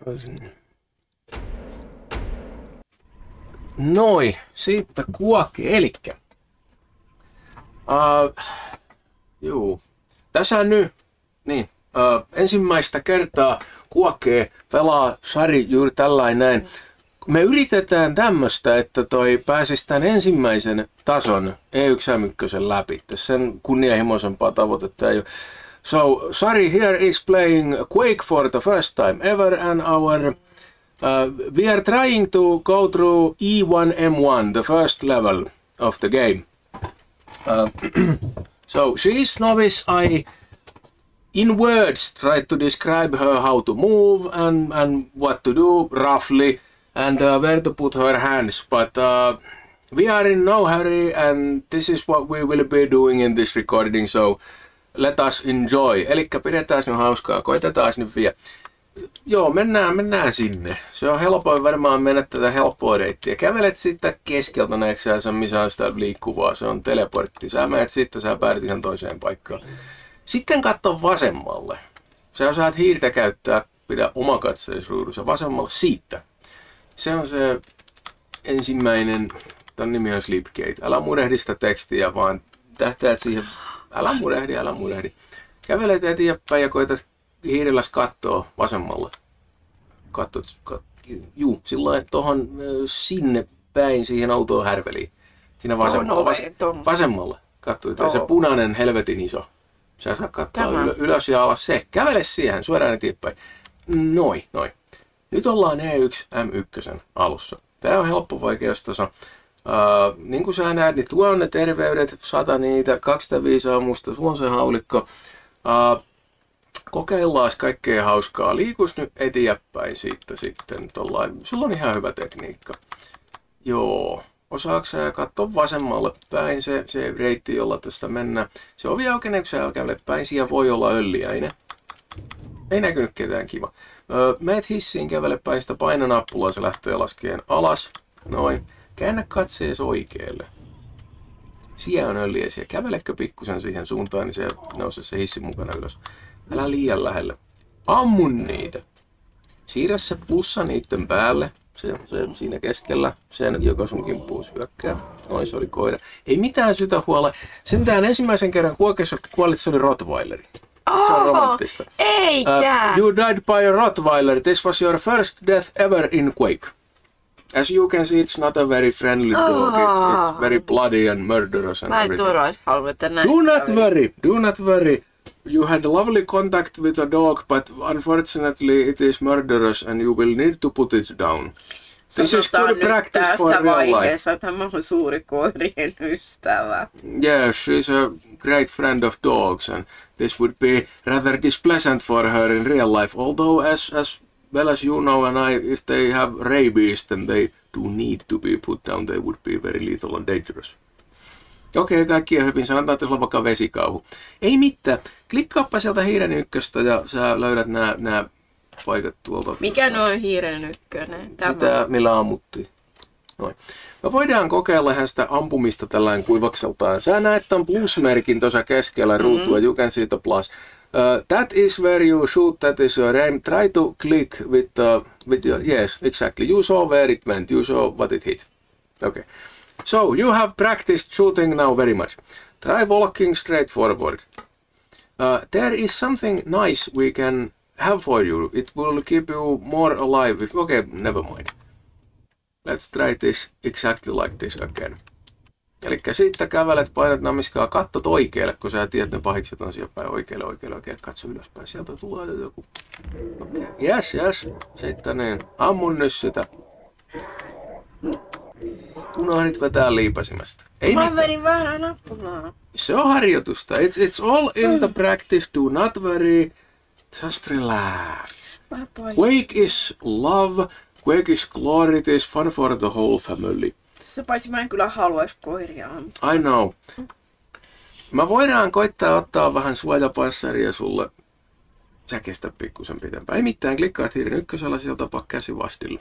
Noi, siitä kuoke, elikkä. Juu. Tässä nyt, niin, ensimmäistä kertaa kuokee pelaa Sari juuri tällainen. Me yritetään tämmöstä, että pääsisi tämän ensimmäisen tason E1M1 läpi. Sen kunnianhimoisempaa tavoitetta ei ole. So, Sari here is playing Quake for the first time ever, and we are trying to go through E1M1, the first level of the game. So, she is novice. I, in words, try to describe her how to move and what to do roughly, and where to put her hands, but we are in no hurry, and this is what we will be doing in this recording, so let us enjoy. Elikkä pidetään nyt hauskaa, koitetaan nyt vielä. Joo, mennään sinne. Se on helpoin varmaan mennä tätä helppoa reittiä. Kävelet sitten keskeltä näiksäänsä, missä on sitä liikkuvaa. Se on teleportti. Sä menet sitten, sä päädyt ihan toiseen paikkaan. Sitten katso vasemmalle. Sä osaat hiirtä käyttää, pidä omakatseisruudussa vasemmalle siitä. Se on se ensimmäinen, ton nimi on Slipgate. Älä murehdi sitä tekstiä, vaan tähtäät siihen. Älä murehdi. Kävelet eteenpäin ja koetat hiirelläs kattoo vasemmalle. Juu, sillain tohon sinne päin siihen autoon härveliin. Siinä vasemmalla. Vasemmalle. Katso, se punainen helvetin iso. Sä saa katsoa ylös ja alas se. Kävele siihen, suoraan eteenpäin. Noin. Nyt ollaan E1M1 alussa. Tää on helppo vaikeustaso. Niin kuin sä näet, niin tuonne terveydet, 100 niitä, 205 aamusta, sulla on se haulikko. Kokeillaan kaikkea hauskaa. Liikus nyt eteenpäin siitä sitten. Sulla on ihan hyvä tekniikka. Joo. Osaatko sä katsoa vasemmalle päin se reitti, jolla tästä mennään? Se ovi aukenee, kun sä kävelet päin. Siellä voi olla ölliäinen. Ei näkynyt ketään, kiva. Meet hissiin, kävele päin sitä, paina nappulaa, se lähtee laskeen alas. Noin. Käännä katsees oikealle. Siellä on ölliäisiä. Kävelekö pikkusen siihen suuntaan, niin se nousee se hissin mukana ylös. Älä liian lähelle. Ammun niitä. Siirrä se plussa niiden päälle. Se siinä keskellä. Sen, joka sun kimppuun hyökkää. Noin, se oli koira. Ei mitään sitä huolella. Sentään ensimmäisen kerran kuokessa kuolit, se oli Rottweileri. Se on romanttista. Eikä! You died by a Rottweiler. This was your first death ever in Quake. As you can see, it's not a very friendly dog. It's very bloody and murderous and everything. Do not worry. You had lovely contact with a dog, but unfortunately it is murderous and you will need to put it down. This is good practice for real life. Tämä on suuri koirien ystävä. Yeah, she's a great friend of dogs, and this would be rather displeasant for her in real life. Although, as well as you know and I, if they have rabies, then they do need to be put down. They would be very lethal and dangerous. Okei, kaikki on hyvin. Sanotaan, että sulla on vaikka vesikauhu. Ei mitään. Klikkaappa sieltä hiiren ykköstä ja sä löydät nää paikat tuolta. Mikä on hiiren ykkönen? Sitä, millä ammuttiin. Noin. Me voidaan kokeilla ihan sitä ampumista tällainen kuivakseltaan. Sä näet tämän plusmerkin tuossa keskellä ruutua. You can see the plus. That is where you shoot, that is your aim. Try to click with your, yes, exactly. You saw where it went, you saw what it hit. Okay. So, you have practiced shooting now very much. Try walking straight forward. There is something nice we can have for you. It will keep you more alive. Okay, never mind. Let's try this exactly like this again. Elikkä sitten kävelet, painat namiskaa, katsot oikealle, kun sä tiedät, ne pahikset on siellä päin oikealle. Katso ylöspäin, sieltä tulee joku. Okay. Yes. Sitten niin, ammun nyt sitä. Unohdit vetää liipasimesta. Ei mä vedin vähän nappulaa. Se on harjoitusta. It's all in the practice. Do not worry. Just relax. Quake is love. Quake is glory. It is fun for the whole family. Se paitsi mä en kyllä haluaisi koiria ampua. I know. Mä voidaan koittaa ottaa vähän suojapassaria sulle. Sä kestä pikkusen pitempään. Ei mitään, klikkaat hiiren ykkösellä, sieltä tapaa käsi vastille.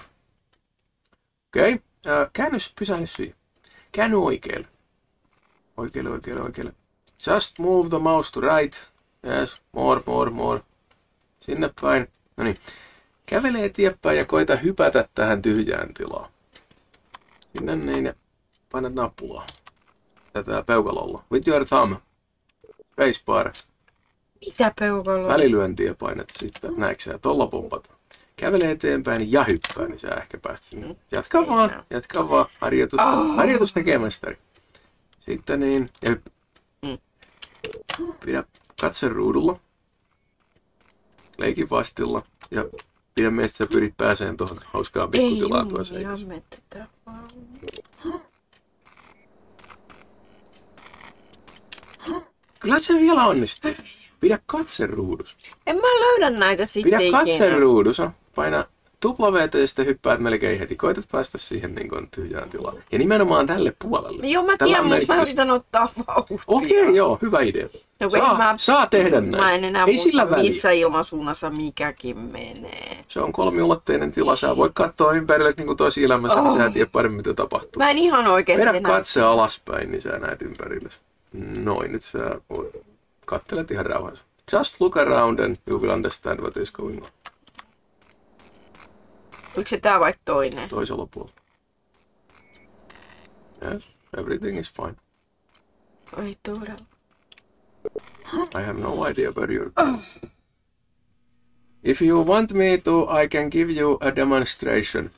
Okei. Käännys, pysähdy siihen. Käänny oikealle. Oikealle. Just move the mouse to right. Yes, more. Sinne päin. No niin. Kävele eteenpäin ja koita hypätä tähän tyhjään tilaan. Sinne niin ja painat nappulaa. Tätä peukalolla. With your thumb. Spacebar. Mitä peukaloa? Välilyöntiä painat sitten. Näetkö sä? Tolla pompat. Kävele eteenpäin ja hyppää, niin sä ehkä pääst sinne. Jatka vaan. Harjoitus tekee mestari. Sitten niin, ja hyppää. Pidä katse ruudulla. Leiki vastilla. Ja pidä meistä sä pyrit pääseen tuohon hauskaan pikkutilaan tuossa seinässä. Kyllä se vielä onnistuu. Pidä katse ruudussa. En mä löydä näitä sitten Pidä ikinä. katse ruudussa. Paina tuplaveetä ja sitten hyppäät melkein heti. Koitat päästä siihen niin kuin tyhjään tilaan. Ja nimenomaan tälle puolelle. Joo, mä tiedän, mutta mä yritän ottaa vauhtia. Okei, joo, hyvä idea. No, saa tehdä näin. Mä en enää Ei muista, sillä väliä. missä ilmansuunnassa mikäkin menee. Se on kolmiulotteinen tila. Sä voit katsoa ympärille niin kuin tosi elämässä, niin sä et tiedä paremmin mitä tapahtuu. Mä en ihan oikeesti Vedä katse alaspäin, niin sä näet ympärille. Noin, nyt sä katselet ihan rauhassa. Just look around and you will understand what is going on. Oliko se tää vai toinen? Toisella puolella. Yes, everything is fine. Ei todella. I have no idea where you're going. If you want me to, I can give you a demonstration.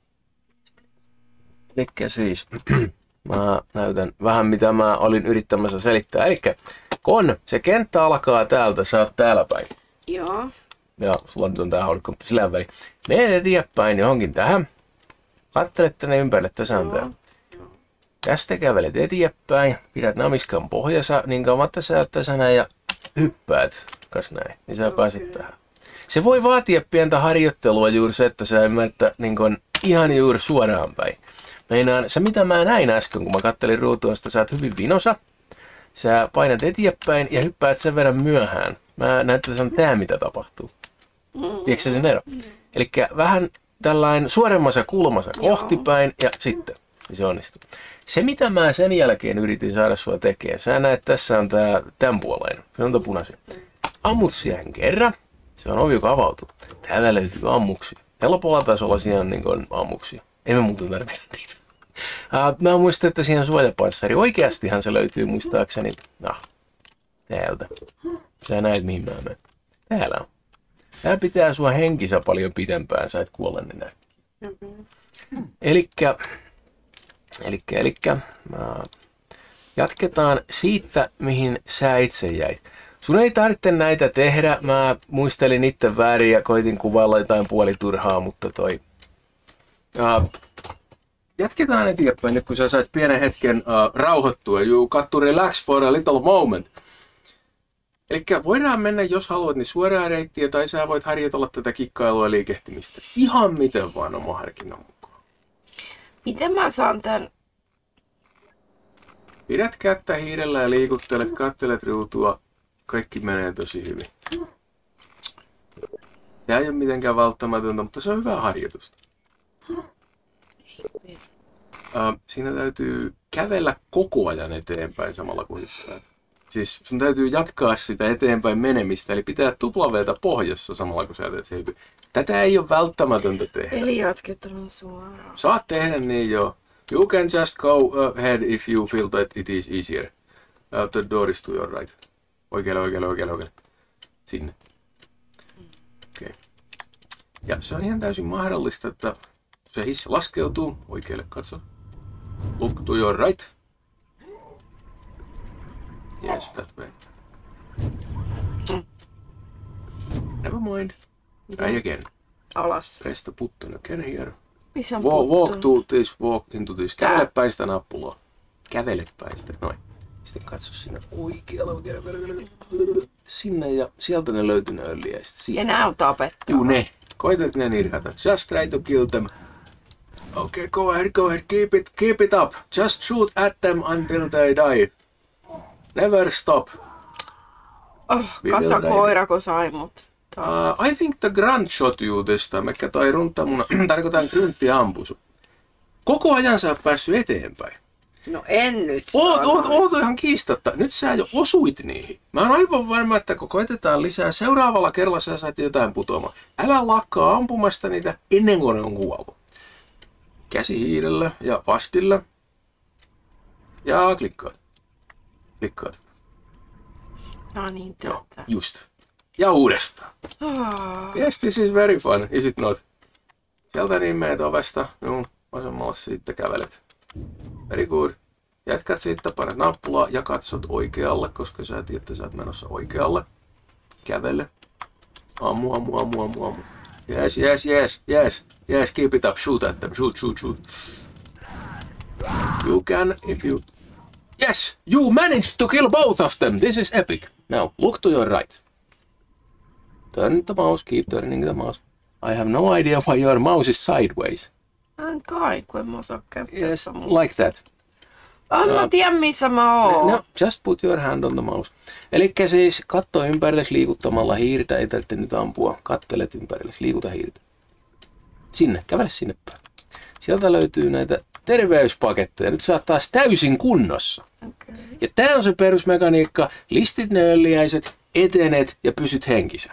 Elikkä siis, mä näytän vähän mitä mä olin yrittämässä selittää. Elikkä, kun se kenttä alkaa täältä, sä oot täällä päin. Joo. Ja sulla nyt on tää haulikko, mutta sillä väliin. Menet eteenpäin johonkin tähän. Kattelet tänne ympärille, tässä on tää. Tästä kävelet eteenpäin, pidät namiskan pohjassa niin kauan, että sä tässä näin ja hyppäät. Kas näin, niin sä pääset tähän. Se voi vaatia pientä harjoittelua juuri se, että sä ymmärrät niin kun ihan juuri suoraan päin. Meinaan, se mitä mä näin äsken, kun mä kattelin ruutua, että sä oot hyvin vinosa. Sä painat eteenpäin ja hyppäät sen verran myöhään. Mä näen, että se on tää mitä tapahtuu. Tiedätkö sen ero? Elikkä vähän tällainen suoremmassa kulmassa kohtipäin ja sitten. Niin se onnistuu. Se mitä mä sen jälkeen yritin saada sua tekemään. Sä näet, tässä on tämän puoleinen. Se on punaisen. Ammut siihen kerran. Se on ovi, joka avautuu. Täällä löytyy ammuksia. Helpolla tasolla siinä on niin kuin ammuksia. Emme muuten tarvita niitä. Mä muistan, että siinä on suojapanssari. Oikeastihan se löytyy muistaakseni. Täältä. Sä näet mihin mä menen. Täällä on. Tää pitää sua henkissä paljon pidempään. Sä et kuolla enää. Elikkä jatketaan siitä, mihin sä itse jäit. Sun ei tarvitse näitä tehdä. Mä muistelin itse väärin ja koitin kuvailla jotain puoliturhaa, mutta jatketaan eteenpäin nyt, kun sä sait pienen hetken rauhoittua. You got to relax for a little moment. Elikkä voidaan mennä, jos haluat, niin suoraan reittiä, tai sä voit harjoitella tätä kikkailua ja liikehtimistä. Ihan miten vaan oma harkinnan mukaan. Miten mä saan tän? Pidät kättä hiirellä ja liikuttelet, kattelet ruutua. Kaikki menee tosi hyvin. Tämä ei ole mitenkään välttämätöntä, mutta se on hyvää harjoitusta. Siinä täytyy kävellä koko ajan eteenpäin samalla kun hyppäät. Siis sun täytyy jatkaa sitä eteenpäin menemistä, eli pitää tuplaveeta pohjassa samalla kun sä teet se hypy. Tätä ei ole välttämätöntä tehdä. Eli jatketaan suoraan. Saat tehdä niin joo. You can just go ahead if you feel that it is easier. The door is to your right. Oikealle. Sinne. Okei. Okay. Ja se on ihan täysin mahdollista, että se hissi laskeutuu. Oikealle katso. Look to your right. Yes, that way. Never mind. Try again. Alas. Press the button again here. Missä on Walk to this, walk into this. Kävele päin sitä nappulaa. Kävele päin sitä, noin. Sitten katso sinne oikealle. Sinne ja sieltä ne löytyy ne öljyjäiset. Ja nää on tapettu. Juu ne. Koitat ne nirhata. Just try to kill them. Okay, go ahead. Keep it up. Just shoot at them until they die. Never stop. Kasa koirako sai mut. I think the grunt shot you this time. Ehkä toi runtamuna, tarkoitan gruntti ampusu. Koko ajan sä oot päässyt eteenpäin. No en nyt Oot ihan kiistatta. Nyt sä jo osuit niihin. Mä oon aivan varma, että kun koitetaan lisää, seuraavalla kerralla sä saat jotain putoamaan. Älä lakkaa ampumasta niitä ennen kuin ne on kuollut. Käsi hiilellä ja vastilla. Ja klikkaat. Klikkaat. No niin, Joo, tätä. just. Ja uudestaan. Yes, this is very fun, is it not? Sieltä niin meet ovesta, vasemmalla sitten kävelet. Very good. Jatkat siitä, panet nappulaa ja katsot oikealle, koska sä tiedät, että sä oot menossa oikealle. Kävele. Ammu. Yes, keep it up, shoot at them, shoot. You can, if you... Yes, you managed to kill both of them, this is epic. Now, look to your right. Turn the mouse, keep turning the mouse. I have no idea why your mouse is sideways. Kai, kun en mä osaa käyttää Yes, sitä like that. Mä tiedän missä mä oon. No, just put your hand on the mouse. Elikkä siis katso ympärillesi liikuttamalla hiirtä, ei tarvitse nyt ampua. Kattelet ympärillesi, liikuta hiirtä. Sinne, kävele sinne päin. Sieltä löytyy näitä terveyspaketteja. Nyt sä oot taas täysin kunnossa. Okay. Ja tää on se perusmekaniikka. Listit ne öljäiset, etenet ja pysyt henkissä.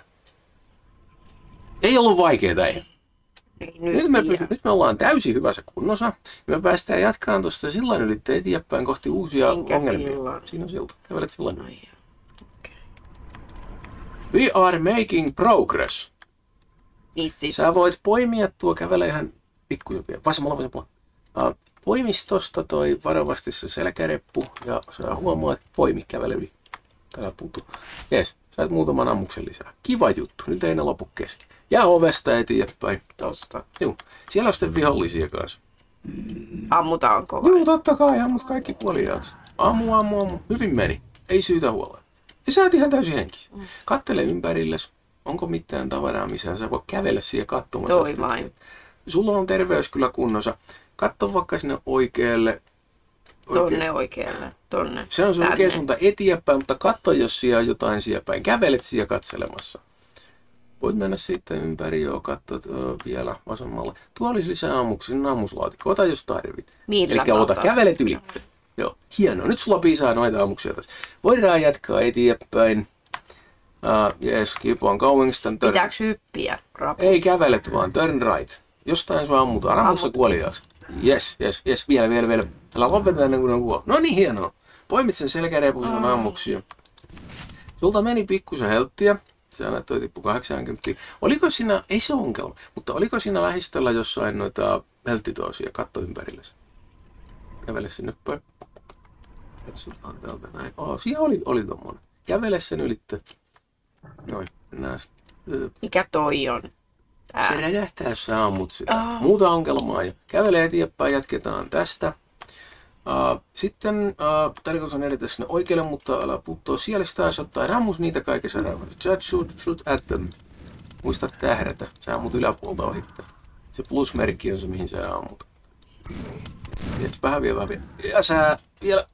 Ei ollut vaikeeta, ei. Ei Nyt me ollaan täysin hyvässä kunnossa. Ja me päästään jatkaan tuosta sillan yli eteenpäin kohti uusia Minkä ongelmia. sillan? Siinä on silta. Kävelet sillan. No, joo. Okay. We are making progress. Niin Sä voit poimia tuo, kävele ihan pikkuisen vielä. Vasemmalla. Poimis tosta toi varovasti se selkäreppu ja sä huomaat, että poimi, kävele yli. Täällä puuttuu. Jees, sait muutaman ammuksen lisää. Kiva juttu, nyt ei ne lopu kesken. Ja ovesta eteenpäin. Tosta. Juu, siellä on sitten vihollisia kanssa. Ammutaanko vai? Juu, totta kai, ammut kaikki puolijaoksi. Ammu. Hyvin meni. Ei syytä huolella. Ja sä oot ihan täysin henkis. Kattele ympärillesi. Onko mitään tavaraa, missä sä voit kävellä siihen katsomaan. Toi vain. Sulla on terveys kyllä kunnossa. Katso vaikka sinne oikealle. Tonne oikealle. Tonne. Se on se Tänne. oikea suunta eteenpäin, mutta katso, jos siellä on jotain siellä päin. Kävelet siellä katselemassa. Voit mennä sitten ympäri, katsot vielä vasemmalla. Tuo olisi lisää ammuksia, sinne ammuslaatikko. Ota jos tarvit. Millä Eli ota, otat? kävelet yli. Joo, hienoa. Nyt sulla piisaa noita ammuksia tässä. Voidaan jatkaa eteenpäin. Yes, keep on going. Pitääkö hyppiä? Ei kävelet vaan, turn right. Jostain sua ammutaan. Ammussa kuoliaaksi. Yes. Vielä. Älä lopeta ennen kuin on kuollut. No niin, hienoa. Poimit sen selkärepun sun ammuksia. Sulta meni pikkusen helttiä. Se annat toi tippu 80. Oliko siinä, ei se ongelma, mutta oliko siinä lähistöllä jossain noita helttitoosia? Katso ympärillesi. Kävele sinne päin. Katsotaan täältä näin. Siinä oli tommonen. Kävele sen ylitte. Noin, mennään Mikä toi on? Se räjähtää, jos sä ammut sitä. Muuta ongelmaa jo. Kävele eteenpäin, jatketaan tästä. Sitten tarkoitus on edetä sinne oikealle, mutta älä puuttua siellä sitä ottaa. Rammus niitä kaikessa rauhassa. Just shoot at them. Muista tähdätä. Sä ammut yläpuolta ohittaa. Se plusmerkki on se, mihin sä ammut. Vähän vielä. Ja sä vielä.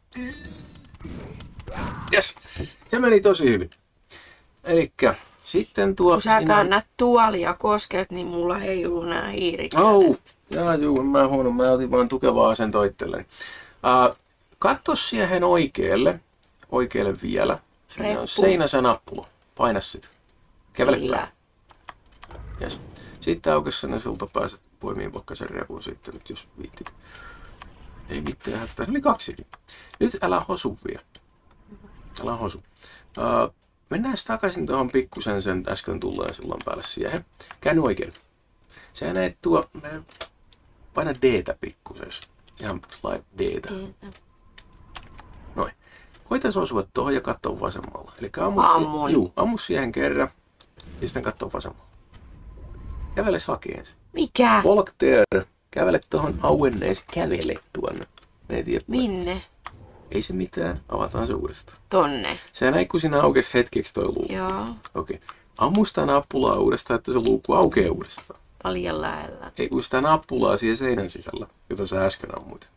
Yes. Se meni tosi hyvin. Elikkä sitten tuo... Kun sä kannat tuolia kosket, niin mulla heiluu nää hiirikädet. Juu, mä huono. Mä otin vaan tukevaa asentoa itselleni. Katso siihen oikealle vielä. Siinä on seinässä nappula. Paina sitä. Kävele päin. Yes. Sitten aukesi sen sulta pääset poimiin vaikka sen repun sitten nyt, jos viittit. Ei mitään hätää. Se oli 2. Nyt älä hosu vielä. Älä hosu. Mennään takaisin tuohon pikkusen sen äsken tulleen sillan päälle siihen. Käänny oikealle. Sä näet tuo... Paina D-tä pikkusen. Ihan slide D-tä. Noin. Koitais osua tuohon ja katsoa vasemmalla. Eli ammu siihen kerran. Ja sitten katsoa vasemmalla. Kävele hakeen se. Mikä? Walk there. Kävele tuohon auenneeseen. Kävele tuonne. Minne? Ei se mitään. Avataan se uudestaan. Tonne. Sä näit, kun siinä aukesi hetkeksi toi luukku. Joo. Okei. Ammu sitä nappulaa uudestaan, että se luukku aukeaa uudestaan. Paljon lähellä. Ei kun sitä nappulaa siihen seinän sisällä, jota sä äsken ammuit.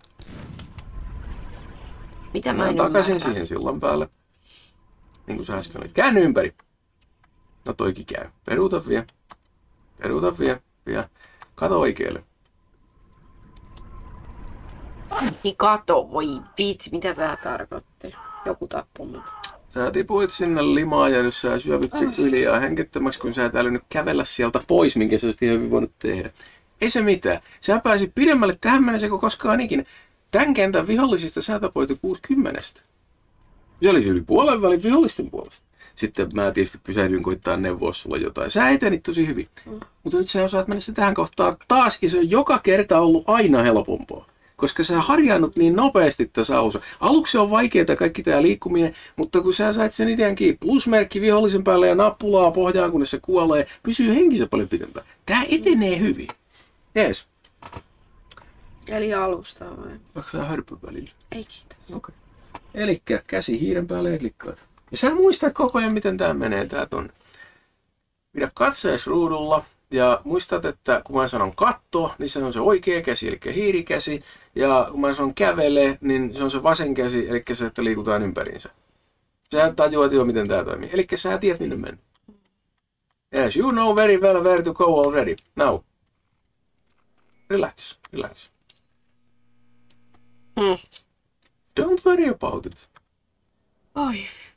Mitä mä en takaisin ymmärrä? siihen sillan päälle. Niin kuin sä äsken olit. Käänny ympäri. No toikin käy. Peruuta vielä. Kato oikealle. Niin kato, voi vitsi, mitä tää tarkoitti? Joku tappoi mut. Sä tipuit sinne limaa ja nyt sä syövyt pikkuhiljaa hengettömäksi, kun sä et älynyt kävellä sieltä pois, minkä sä olisit ihan hyvin voinut tehdä. Ei se mitään. Sä pääsit pidemmälle tähän mennessä kuin koskaan ikinä. Tän kentän vihollisista sä tapoit 60. Se oli yli puolen välin vihollisten puolesta. Sitten mä tietysti pysähdyin koittaa neuvoa sulle jotain. Sä etenit tosi hyvin. Mutta nyt sä osaat mennä tähän kohtaan taas, ja se on joka kerta ollut aina helpompaa. Koska sä harjaannut niin nopeasti tässä alussa. Aluksi on vaikeaa kaikki tää liikkuminen, mutta kun sä sait sen idean kiinni, plusmerkki vihollisen päälle ja nappulaa pohjaan, kunnes se kuolee, pysyy henkissä paljon pitempään. Tää etenee hyvin. Jees. Eli alusta vai? Onko sä hörpyn välillä? Ei kiitos. Okei. Elikkä käsi hiiren päälle ja klikkaat. Ja sä muistat koko ajan, miten tää menee tää tonne. Pidä katsees ruudulla ja muistat, että kun mä sanon katto, niin se on se oikea käsi, eli hiirikäsi. Ja kun mä sanon kävele, niin se on se vasen käsi, eli se, että liikutaan ympäriinsä. Sä tajuat jo, miten tää toimii. Eli sä tiedät, minne mennä. Yes, you know very well where to go already. Now. Relax, relax. Don't worry about it. Oi.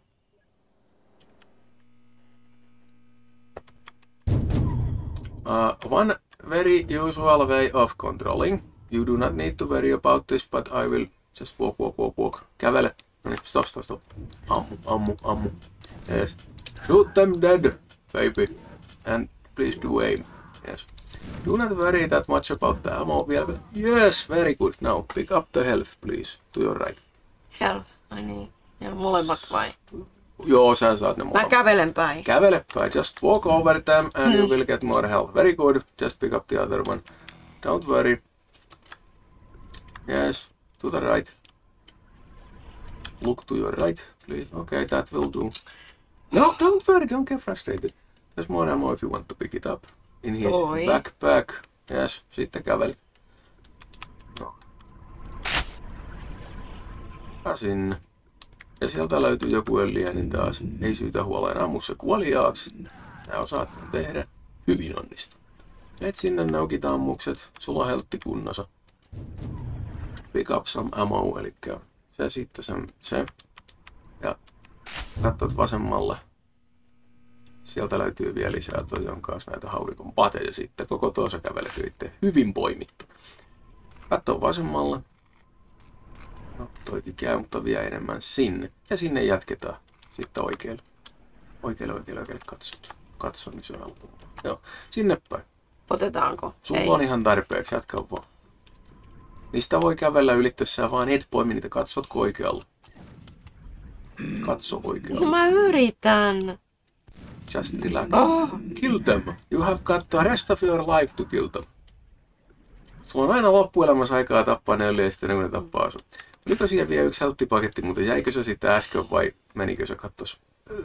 One very usual way of controlling. You do not need to worry about this, but I will just walk. Kävele. No niin, stop. Ammu. Yes. Shoot them dead, baby. And please do aim. Yes. Do not worry that much about the ammo. Yes, very good. Now pick up the health, please. To your right. Health. Ai niin. Ja molemmat vai? Joo, sä saat ne molemmat. Mä kävelen päin. Kävele päin. Just walk over them and you will get more health. Very good. Just pick up the other one. Don't worry. Yes, to the right. Look to your right, please. Okay, that will do. No, don't worry. Don't get frustrated. There's more ammo if you want to pick it up. In his backpack. Yes, sitten käveli. No. Ja sinne. Ja sieltä löytyy joku öljyä, niin taas ei syytä huoleen, ammu se kuoliaaksi. Sä osaat tehdä hyvin onnistu. Et sinne naukit ammukset, sulla on heltti kunnossa. Pick up some ammo, eli se sitten se. Ja katsot vasemmalle. Sieltä löytyy vielä lisää tojon kanssa näitä haulikon pateja sitten. Koko tuossa kävelet yrittää hyvin poimittu. Katso vasemmalle. No, toikin käy, mutta vielä enemmän sinne. Ja sinne jatketaan sitten oikealle. Oikealle katso, niin se on helpompaa. Joo, sinne päin. Otetaanko? Sulla on ihan tarpeeksi, jatka vaan. Niistä voi kävellä ylittäessä, vaan et poimi niitä, katsotko oikealle. Katso oikealle. No mä yritän. Just relax. Kill them. You have got the rest of your life to kill them. Sulla on aina loppuelämässä aikaa tappaa ne öljyä sitten, kun ne tappaa sun. Nyt on siihen vielä yksi helttipaketti, mutta jäikö se sitä äsken vai menikö se kattos?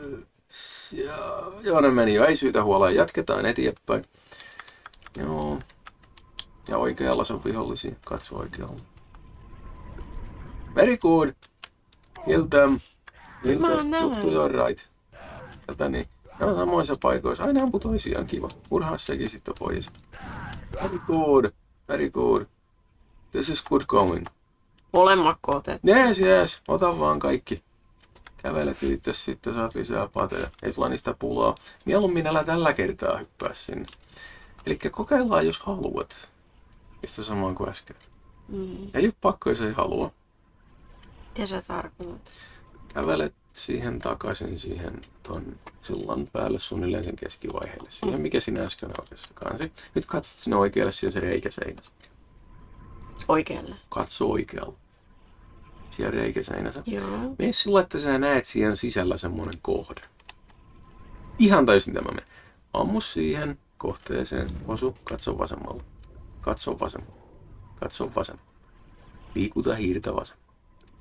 Joo, ne meni jo. Ei syytä huolaa. Jatketaan eteenpäin. Joo. Ja oikealla se on vihollisia. Katso oikealla. Very good. Kill them. Look to your right. Tätä niin. Ne on samoissa paikoissa. Aina ampu toisiaan. Kiva. Murhaa sekin sitten pois. Very good. Very good. This is good going. Molemmatko otet? Yes. Ota vaan kaikki. Kävelet itse sitten, saat lisää pateja. Ei sulla niistä pulaa. Mieluummin älä tällä kertaa hyppää sinne. Elikkä kokeillaan, jos haluat. Mistä samaan kuin äsken. Ei ole pakko, jos ei halua. Mitä sä tarkoitat? Kävelet siihen takaisin siihen ton sillan päälle suunnilleen sen keskivaiheelle. Siihen, mikä sinä äsken oikeassa kansi. Nyt katsot sinne oikealle, siinä se reikä seinässä. Oikealle? Katso oikealle. Siellä reikä seinässä. Joo. Mene sillä, että sä näet siihen sisällä semmonen kohde. Ihan täysin mitä mä menen. Ammu siihen kohteeseen. Osu, katso vasemmalle. Katso vasemmalle. Katso vasemmalle. Liikuta hiirtä vasemmalle.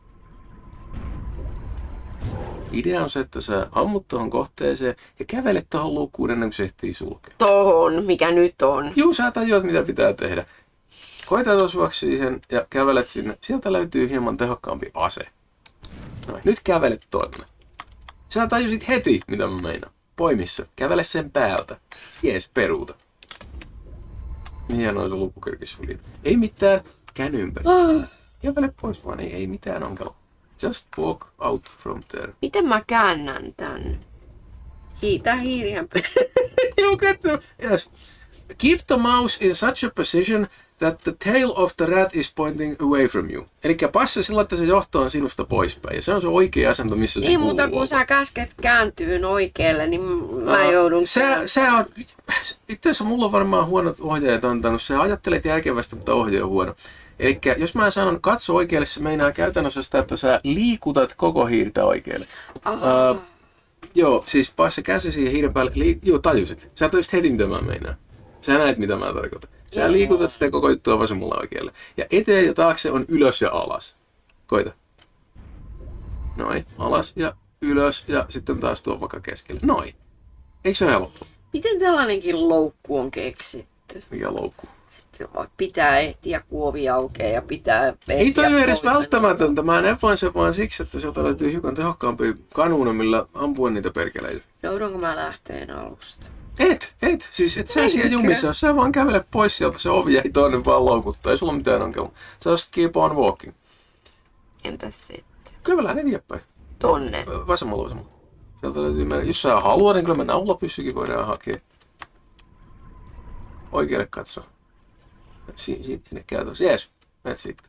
Idea on se, että sä ammut tuohon kohteeseen ja kävelet tuohon luukkuun ennen kuin se ehtii sulkea. Tohon, mikä nyt on. Juu, sä tajuat mitä pitää tehdä. Koetat osuaksi siihen ja kävelet sinne. Sieltä löytyy hieman tehokkaampi ase. Noin, nyt kävelet tonne. Sä tajusit heti, mitä mä meinaan. Poimi se. Kävele sen päältä. Jees, peruuta. Hienoa se lukukirkissuliita. Ei mitään. Kään ympäri. Kävele pois vaan, ei mitään ongelmaa. Just walk out from there. Miten mä käännän tän? Tää hiirihän. You get the... Yes. Keep the mouse in such a position that the tail of the rat is pointing away from you. Elikkä passa sillä, että se johto on sinusta poispäin. Ja se on se oikea asento, missä se Niin, kuuluu. mutta kun sä käsket kääntyyn oikealle, niin mä joudun... Sä on... Itse asiassa mulla on varmaan huonot ohjeet antanut. Sä ajattelet järkevästi, mutta ohje on huono. Elikkä jos mä sanon katso oikealle, se meinaa käytännössä sitä, että sä liikutat koko hiirtä oikealle. Joo, siis passa käsi siihen hiiren päälle. Joo, tajusit. Sä tajusit heti, mitä mä meinaan. Sä näet, mitä mä tarkoitan. Sä liikutat sitä koko juttua vasemmalla oikealle. Ja eteen ja taakse on ylös ja alas. Koita. Noin, alas ja ylös ja sitten taas tuo vaikka keskelle. Noin. Eikö se ole helppo? Miten tällainenkin loukku on keksitty? Mikä loukku? Pitää ehtiä kuovi aukeaa ja pitää ei toi ole edes välttämätöntä. Mä nevoin sen vaan siksi, että sieltä löytyy hiukan tehokkaampi kanuuna, millä ampua niitä perkeleitä. Joudunko mä lähteen alusta? Et. Siis et sä siellä jumissa, jos sä vaan kävele pois sieltä, se ovi ei toinen vaan loukuttaa. Ei sulla mitään ongelmaa. Just keep on walking. Entäs sitten? Kyllä ne vie päin. Tonne? Vasemmalla. Sieltä löytyy mennä. Jos sä haluat, niin kyllä me naulapyssykin voidaan hakea. Oikealle katso. Sinne käytössä. Jees, menet sitten.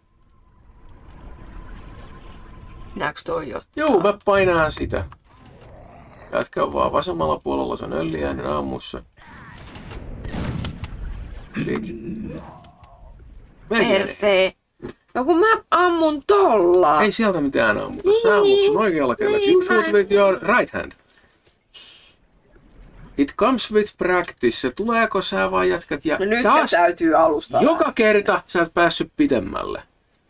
Näetkö toi jotain? Juu, mä painaan sitä. Jatka vaan vasemmalla puolella, se on ölliäinen aamussa. Persee. No kun mä ammun tolla. Ei sieltä mitään ammuta. Sä ammut sun oikealla kädellä. You shoot with your right hand. It comes with practice. Tuleeko sä vaan jatkat ja no nyt taas täytyy alusta. Joka kerta sä oot päässyt pidemmälle.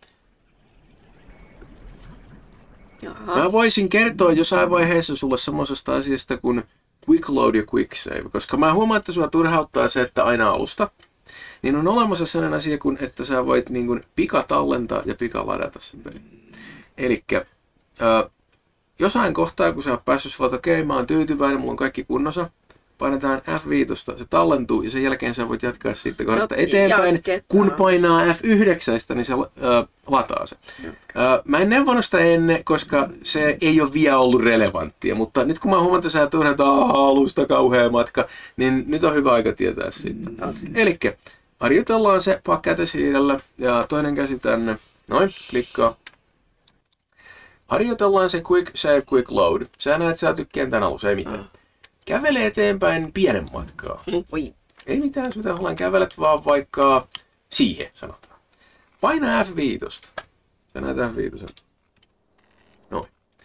Jaha. Mä voisin kertoa jossain vaiheessa sulle semmosesta asiasta kuin quick load ja quick save, koska mä huomaan, että sua turhauttaa se, että aina alusta. Niin on olemassa sellainen asia kuin, että sä voit niin kuin pikatallentaa ja pikaladata sen pelin. Elikkä jossain kohtaa, kun sä oot päässyt sillä, että okei, mä oon tyytyväinen, mulla on kaikki kunnossa, painetaan F5, se tallentuu ja sen jälkeen sä voit jatkaa siitä kohdasta eteenpäin. Kun painaa F9, niin se lataa se. Mä en neuvonut sitä ennen, koska se ei ole vielä ollut relevanttia, mutta nyt kun mä huomaan, että sä turhat alusta kauhea matka, niin nyt on hyvä aika tietää siitä. Elikkä harjoitellaan se kätesi hiirellä ja toinen käsi tänne. Noin, klikkaa. Harjoitellaan se quick save, quick load. Sä näet, että sä tykkään tän alussa, ei mitään. Kävele eteenpäin pienen matkaa. Ei mitään syytä, haluan kävelet vaan vaikka siihen, sanotaan. Paina F5. Sä näet F5. Noin.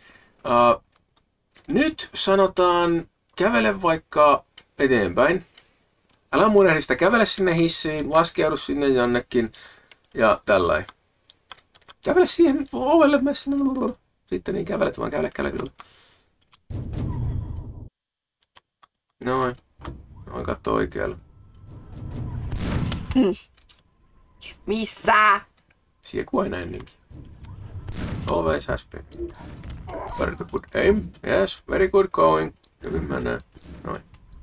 Nyt sanotaan, kävele vaikka eteenpäin. Älä murehdi sitä, kävele sinne hissiin, laskeudu sinne jonnekin ja tällainen. Kävele siihen ovelle, mene sinne. Sitten niin kävelet vaan, kävele. Noin. Katso oikealle. Missä? Siellä kuin aina ennenkin. Always has been. Very good aim. Yes, very good going. Hyvin menee. Noin.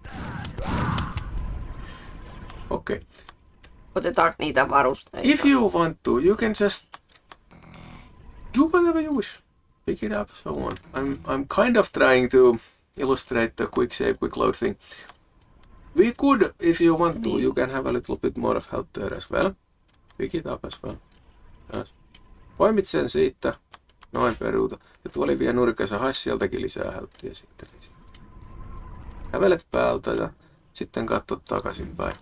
Okei. Otetaanko niitä varusteita? If you want to, you can just do whatever you wish. Pick it up, so on. I'm kind of trying to illustrate the quick save, quick load thing. We could, if you want to, you can have a little bit more of health there as well. Pick it up as well. Yes. Poimit sen siitä. Noin peruuta. Ja tuo oli vielä nurkassa, hae sieltäkin lisää healthia sitten. Kävelet päältä ja sitten katsot takaisinpäin.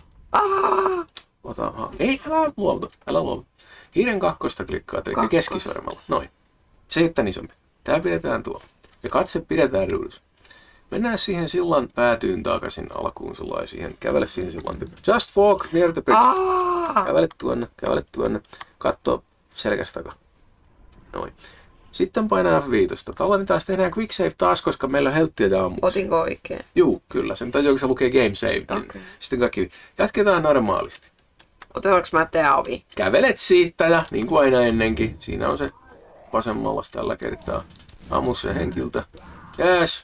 Ei, älä luovuta. Hiiren kakkosta klikkaa, eli keskisormella. Noin. Se ei ole tän isompi. Tää pidetään tuolla. Ja katse pidetään ruudussa. Mennään siihen sillan päätyyn takaisin alkuun sulla siihen. Kävele siihen sillan tyyppiin. Just walk near the bridge. Kävele tuonne. Katso selkästä takaa. Noin. Sitten painaa F5. Tallennetaan, tehdään quick save taas, koska meillä on helttiä ja ammuksi. Otinko oikein? Juu, kyllä. Sen takia, kun se lukee game save. Okay. Sitten kaikki. Jatketaan normaalisti. Otetaanko mä tää ovi? Kävelet siitä ja niin kuin aina ennenkin. Siinä on se vasemmallas tällä kertaa. Ammu se henkiltä. Jees.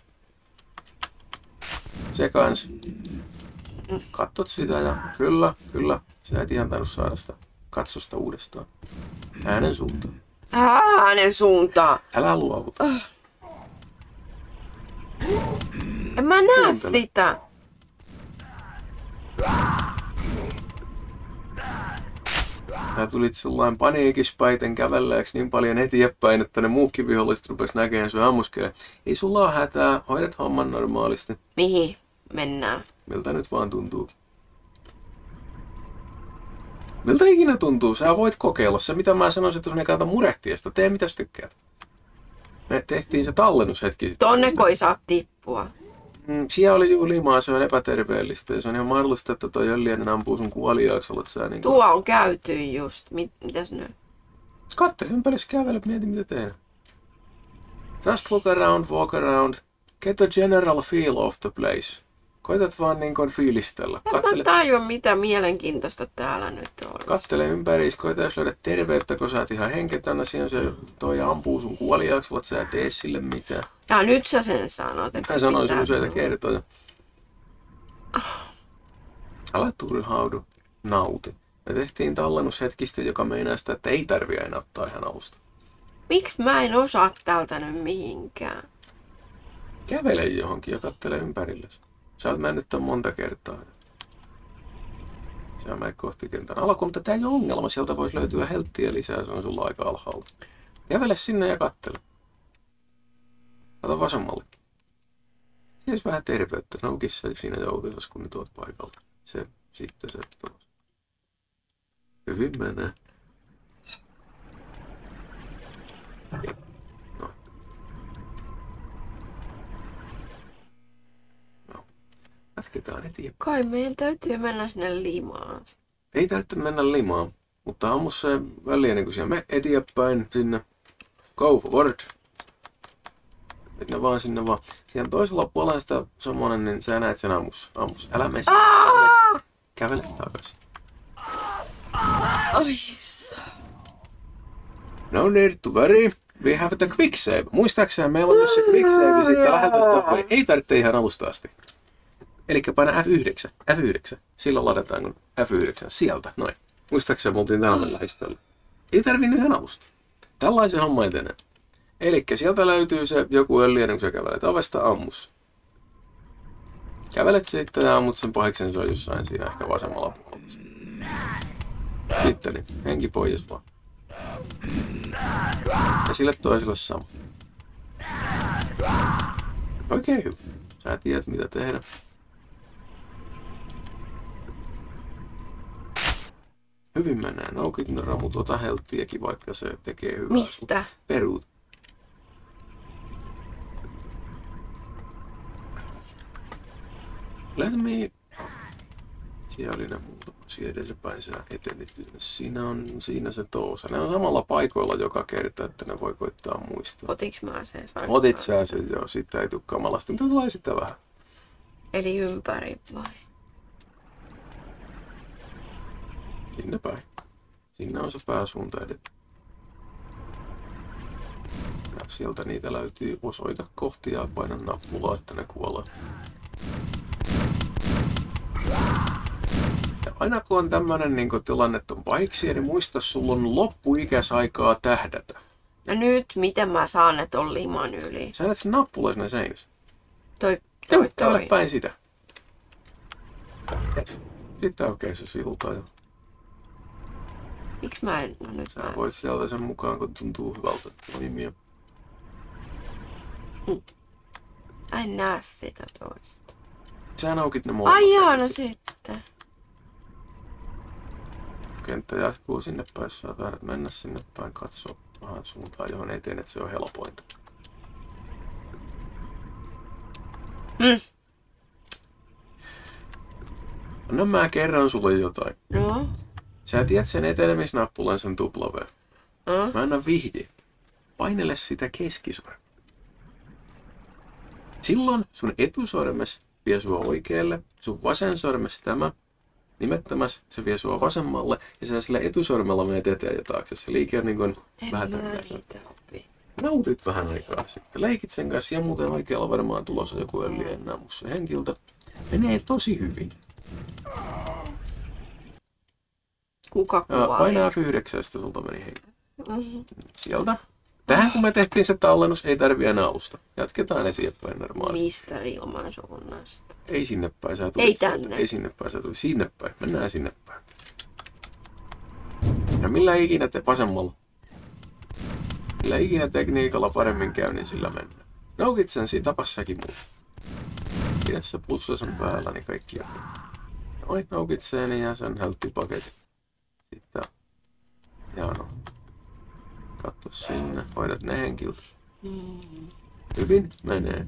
Se kans. Katsot sitä ja kyllä. Sä et ihan tainnut saada sitä katsosta uudestaan. Äänen suuntaan. Hänen suuntaan. Älä luovuta. En mä näe sitä. Sä tulit sellainen paniikispäiten kävelleeksi niin paljon eteenpäin, että ne muukin viholliset rupes näkemään sun ammuskelemaan. Ei sulla ole hätää, hoidat homman normaalisti. Mihin mennään? Miltä nyt vaan tuntuu? Miltä ikinä tuntuu? Sä voit kokeilla. Se mitä mä sanoisin, että sun ei kannata murehtia sitä. Tee mitä sä tykkäät. Me tehtiin se tallennus hetki sitten. Tonneko ei saa tippua? Siellä oli juu limaa, se on epäterveellistä ja se on ihan mahdollista, että toi Jölliäinen ampuu sun kuoliaaksi. Niin tuo on käyty just. Mitäs nyt? Kattele ympärissä kävele, mieti mitä tehdä. Just look around, walk around. Get a general feel of the place. Koitat vaan niin kuin fiilistellä. En mä tajua mitä mielenkiintoista täällä nyt olisi. Kattele ympärissä, koita jos löydät terveyttä, kun sä oot ihan henketänä. Siinä se toi ampuu sun kuoliaaksi, että sä et tee sille mitään. Ja nyt sä sen sanot, että mä sanoin sen useita kertoja. Älä turhaudu, nauti. Me tehtiin tallennushetkistä, joka meinaa sitä, että ei tarvitse enää ottaa ihan alusta. Miksi mä en osaa täältä nyt mihinkään? Kävele johonkin ja kattele ympärillesi. Sä oot mennyt tämän monta kertaa. Sä menet kohti kentän alkuun, mutta tää ei ole ongelma. Sieltä voisi löytyä helttiä lisää, se on sulla aika alhaalla. Kävele sinne ja kattele. Kato vasemmallekin. Siinä vähän terveyttä. Noukissa siinä joutisessa, kun nyt oot paikalla. Se, sitten se tuossa. Hyvin menee. No. Jatketaan eteenpäin. Kai meidän täytyy mennä sinne limaan. Ei tarvitse mennä limaan, mutta ammu se väliä niin kuin siellä me eteenpäin sinne. Go forward. Mennä vaan sinne vaan. Siihen toisella puolella sitä semmonen, niin sä näet sen ammus. Älä mene sinne. Kävele takaisin. Oi. No need to worry. We have the quick save. Muistaakseni meillä on myös se quick save sitten läheltä sitä. Ei tarvitse ihan alusta asti. Elikkä paina F9. F9. Silloin ladataan kun F9. Sieltä. Noin. Muistaakseni me oltiin tämän lähistöllä. Ei tarvinnut ihan alusta. Tällaisen homma etenee. Elikkä sieltä löytyy se joku Jölliäinen, kun sä kävelet ovesta ammus. Kävelet sitten ja ammut sen pahiksen, se on jossain siinä ehkä vasemmalla puolella. Sitten niin, henki pois vaan. Ja sille toiselle sama. Oikein hyvä. Sä tiedät mitä tehdä. Hyvin mennään. Noukit ne ramut, ota helttiäkin, vaikka se tekee hyvää. Mistä? Peruut. Let me... Siellä oli ne muutama. Siellä edespäin sä etenit. Siinä se tousa. Ne on samalla paikoilla joka kerta, että ne voi koittaa muistaa. Otiks mä sen? Otit sä sen, joo. Siitä ei tule kamalasti, mutta tulee sitä vähän. Eli ympäri vai? Sinne päin. Sinne on se pääsuunta edetä. Ja sieltä niitä löytyy osoita kohti ja paina nappulaa, että ne kuolee. Ja aina kun on tämmönen niin tilanne on pahiksi, niin muista, sulla on loppuikäisaikaa tähdätä. No nyt, miten mä saan, että on liman yli? Sä näet sen nappula siinä seinässä. Toi. Kävele päin sitä. Yes. Sitten oikein se silta. Ja... Miksi mä en? No nyt sä voit sieltä sen mukaan, kun tuntuu hyvältä toimia. Mä en näe sitä toista. Sä naukit ne molemmat. Ai jaa, no sitten. Kenttä jatkuu sinne päin, sä taidat mennä sinne päin, katsoa vähän suuntaan, johon eteen, että se on helpointa. No mä kerron sulle jotain. No? Sä tiedät sen etenemisnappulan sen W. Mä annan vihje. Painele sitä keskisormea. Silloin sun etusormes vie sua oikealle, sun vasen sormes tämä, nimettömäs, se vie sua vasemmalle, ja sä sillä etusormella menet eteen ja taakse. Se liike on niin kuin vähän tämmöinen. Nautit vähän aikaa sitten. Leikit sen kanssa ja muuten oikealla varmaan tulossa joku Jölliä enää musta henkiltä. Menee tosi hyvin. Kuka kuoli? Painaa F9, sulta meni henki. Sieltä. Tähän kun me tehtiin se tallennus, ei tarvii enää alusta. Jatketaan eteenpäin normaalisti. Mistä ilmansuunnasta? Ei sinne päin, sä tulit. Ei tänne. Ei sinne päin, sä tulit sinne päin. Mennään sinne päin. Ja millä ikinä te vasemmalla? Millä ikinä tekniikalla paremmin käy, niin sillä mennään. Noukitsen siinä tapassakin muu. Pidä se plussa sen päällä, niin kaikki on. Noin, noukitseen ja sen hälttipaketin. Sitten, Jaano. Katso sinne, hoidat ne henkilöt. Hyvin menee.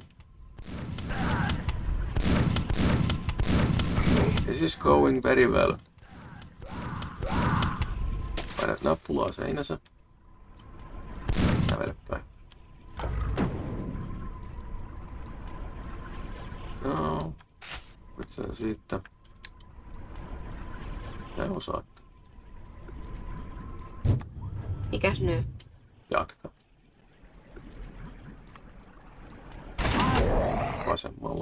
This is going very well. Painat nappulaa seinässä. Kävele päin. No, nyt sen siitä. Ja osaatte. Mikäs nyt? Jatka. Vasemmalla.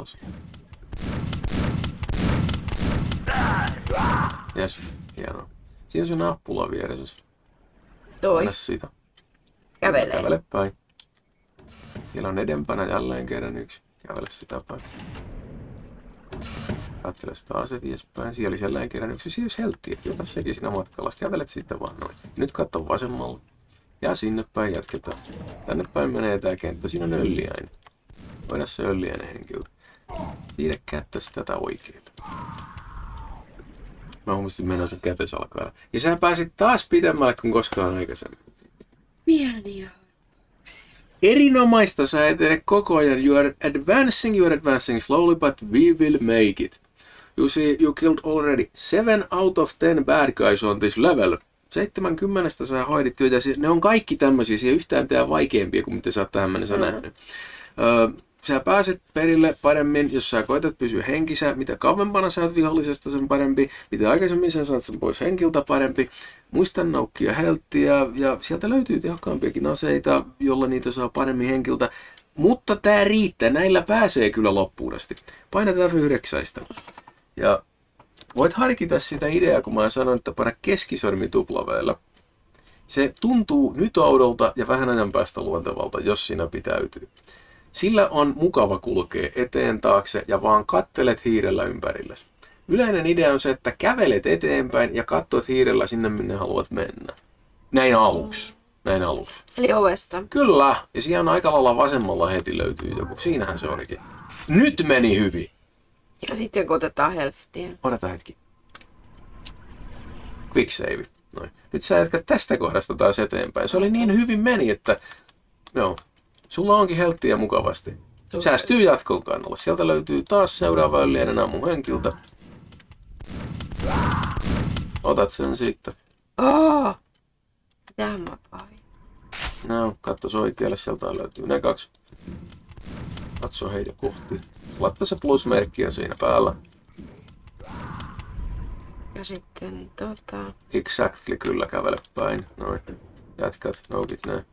Jes, hienoa. Siinä on se nappula vieressä. Toi. Anna sitä. Kävelee. Kävele päin. Siellä on edempänä jälleen kerran yksi. Kävele sitä päin. Katsele sitä taas eteenpäin. Siellä oli jälleen kerran yksi. Siinä olisi heltti. Ota sekin siinä matkalla. Kävelet sitten vaan noin. Nyt katso vasemmalla. Ja sinne päin jatketaan. Tänne päin menee tää kenttä. Siinä on ölliäinen. Voidaan se ölliäinen henkilö. Siirrä kättäsi tätä oikealle. Mä huomasin mennä sun kätesalkailla. Ja sä pääsit taas pidemmälle kuin koskaan aikaisemmin. Pieniä. Erinomaista, sä etene koko ajan. You are advancing slowly, but we will make it. You see, you killed already 7 out of 10 bad guys on this level. 70 sä hoidit työtä. Ne on kaikki tämmöisiä, siellä yhtään mitään vaikeampia kuin mitä sä oot tähän mennessä nähnyt. Sä pääset perille paremmin, jos sä koetat pysyä henkissä. Mitä kauempana sä oot vihollisesta, sen parempi. Mitä aikaisemmin sä saat sen pois henkiltä, parempi. Muista naukkia helttiä ja sieltä löytyy tehokkaampiakin aseita, jolla niitä saa paremmin henkiltä. Mutta tää riittää, näillä pääsee kyllä loppuun asti. Painat F9. Ja voit harkita sitä ideaa, kun mä sanoin, että paina keskisormi tuplaveellä. Se tuntuu nyt oudolta ja vähän ajan päästä luontevalta, jos siinä pitäytyy. Sillä on mukava kulkea eteen taakse ja vaan kattelet hiirellä ympärillesi. Yleinen idea on se, että kävelet eteenpäin ja katsot hiirellä sinne, minne haluat mennä. Näin aluksi. Eli ovesta. Kyllä. Ja siellä on aika lailla vasemmalla heti löytyy joku. Siinähän se olikin. Nyt meni hyvin. Ja sitten kun otetaan healthia. Odota hetki. Quick save. Noin. Nyt sä jatkat tästä kohdasta taas eteenpäin. Se oli niin hyvin meni, että joo. Sulla onkin helttiä mukavasti. Säästyy jatkon kannalla. Sieltä löytyy taas seuraava ölliäinen ammu henkiltä. Otat sen sitten. Mitähän mä pahin? No, katsos oikealle. Sieltä löytyy ne 2. Katso heitä kohti. Laittaa se plusmerkki on siinä päällä. Ja sitten Exactly, kyllä kävele päin. Noin. Jatkat, noukit näin.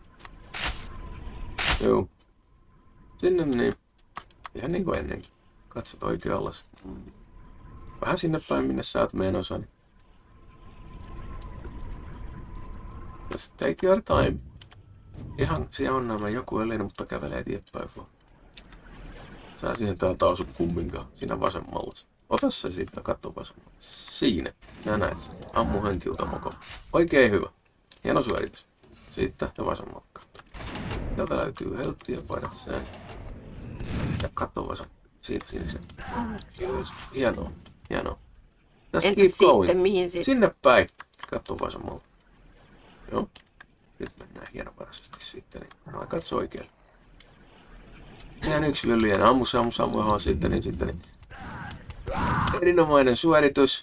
Joo. Sinne niin. Ihan niin kuin ennenkin. Katsot oikeallas. Vähän sinne päin, minne sä oot menossa. Just take your time. Ihan siellä on nämä joku elin, mutta kävelee eteenpäin vaan. Sä siihen täältä osu kumminkaan. Siinä vasemmalla. Ota se siitä, katso vasemmalla. Siinä. Sä näet sen. Ammu henkiltä moko. Oikein hyvä. Hieno suoritus. Siitä ja vasemmalla. Sieltä löytyy helttiä, painat sen. Ja katso vasen. Siinä se. Hienoa. Tästä entäs sitten, mihin sitten? Sinne päin. Katso vasemmalla. Joo. Nyt mennään hienovaraisesti sitten. No, katso oikealle. Sehän yksi vyllien. Ammu johon sitten. Niin. Erinomainen suoritus.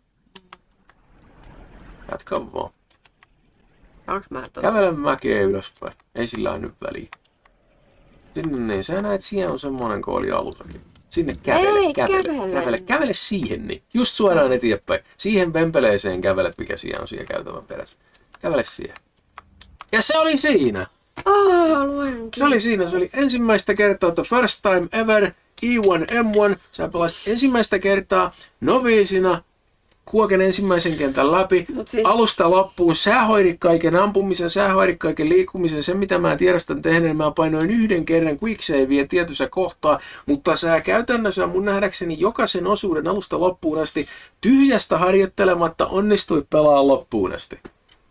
Jatka vaan. Kävele mäkeä ylöspäin. Ei sillä ole nyt väliä. Sinne niin. Sä näet, siellä on semmonen, kun oli alussakin. Sinne kävele siihen niin. Just suoraan eteenpäin. Siihen vempeleeseen kävelet, mikä siellä on siellä käytävän perässä. Kävele siihen. Ja se oli siinä. Se oli siinä. Se oli ensimmäistä kertaa, the first time ever, E1M1. Sä pelasit ensimmäistä kertaa noviisina Kuoken ensimmäisen kentän läpi, alusta loppuun. Sä hoidit kaiken ampumisen, sä hoidit kaiken liikkumisen. Se, mitä mä tiedostan tehneen, mä painoin yhden kerran quicksavea tietyssä kohtaa, mutta sä käytännössä mun nähdäkseni jokaisen osuuden alusta loppuun asti tyhjästä harjoittelematta onnistui pelaamaan loppuun asti.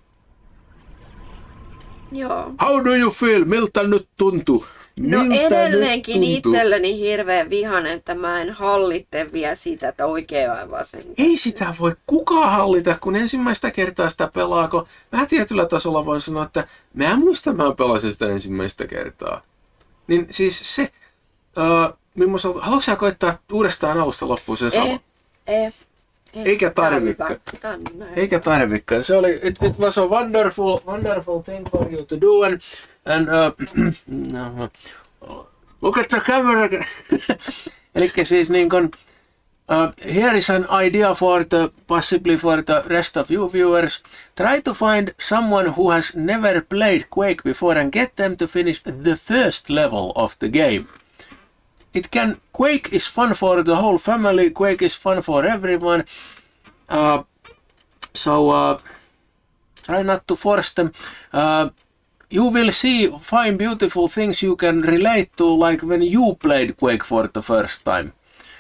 Joo. How do you feel? Miltä nyt tuntuu? No edelleenkin itselleni hirveän vihanen, että mä en hallitte vielä sitä, että oikein vai vasen. Ei sitä voi kukaan hallita, kun ensimmäistä kertaa sitä pelaa, kun mä tietyllä tasolla voin sanoa, että mä muistan, mä pelasin sitä ensimmäistä kertaa. Niin siis se, haluatko sä koittaa uudestaan alusta loppuun sen sama? Eikä tarvikaan. Eikä tarvikaan. Se oli, it was a wonderful thing for you to do and look at the camera. Elikkä siis niin kun, here is an idea possibly for the rest of you viewers. Try to find someone who has never played Quake before and get them to finish the first level of the game. Quake is fun for the whole family. Quake is fun for everyone. So try not to force them. You will find beautiful things you can relate to, like when you played Quake for the first time.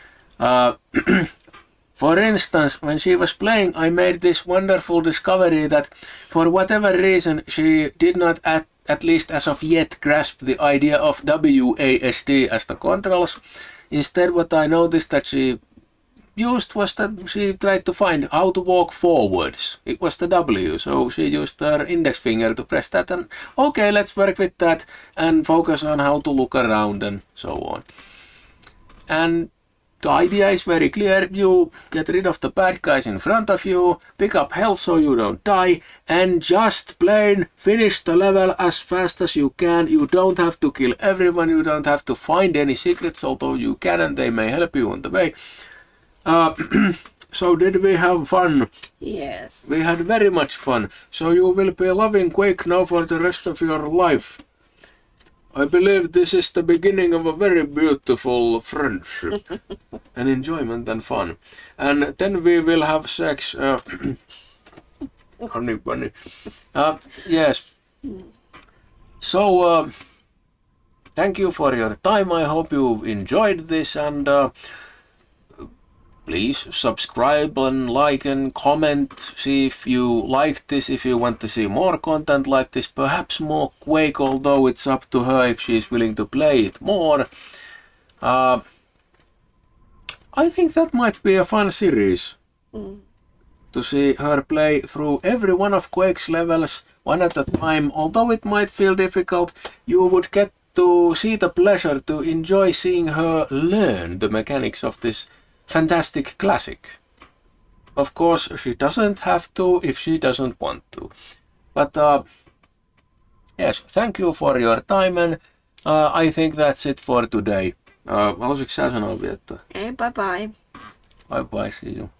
For instance, when she was playing, I made this wonderful discovery that for whatever reason she did not at least as of yet grasp the idea of WASD as the controls. Instead, what I noticed that she used was that she tried to find how to walk forwards. It was the W, so she used her index finger to press that and okay, let's work with that and focus on how to look around and so on. And the idea is very clear. You get rid of the bad guys in front of you, pick up health so you don't die, and just plain finish the level as fast as you can. You don't have to kill everyone, you don't have to find any secrets, although you can and they may help you on the way. So did we have fun? Yes. We had very much fun. So you will be loving Quake now for the rest of your life. I believe this is the beginning of a very beautiful friendship and enjoyment and fun. And then we will have sex. Honey bunny. Yes. So, thank you for your time. I hope you've enjoyed this and please subscribe and like and comment. See if you liked this, if you want to see more content like this, perhaps more Quake, although it's up to her if she's willing to play it more. I think that might be a fun series. To see her play through every one of Quake's levels, one at a time. Although it might feel difficult, you would get to see the pleasure to enjoy seeing her learn the mechanics of this fantastic classic. Of course, she doesn't have to if she doesn't want to. But yes, thank you for your time and I think that's it for today. Haluaisitko sä sanoa vielä? Bye bye. Bye bye, see you.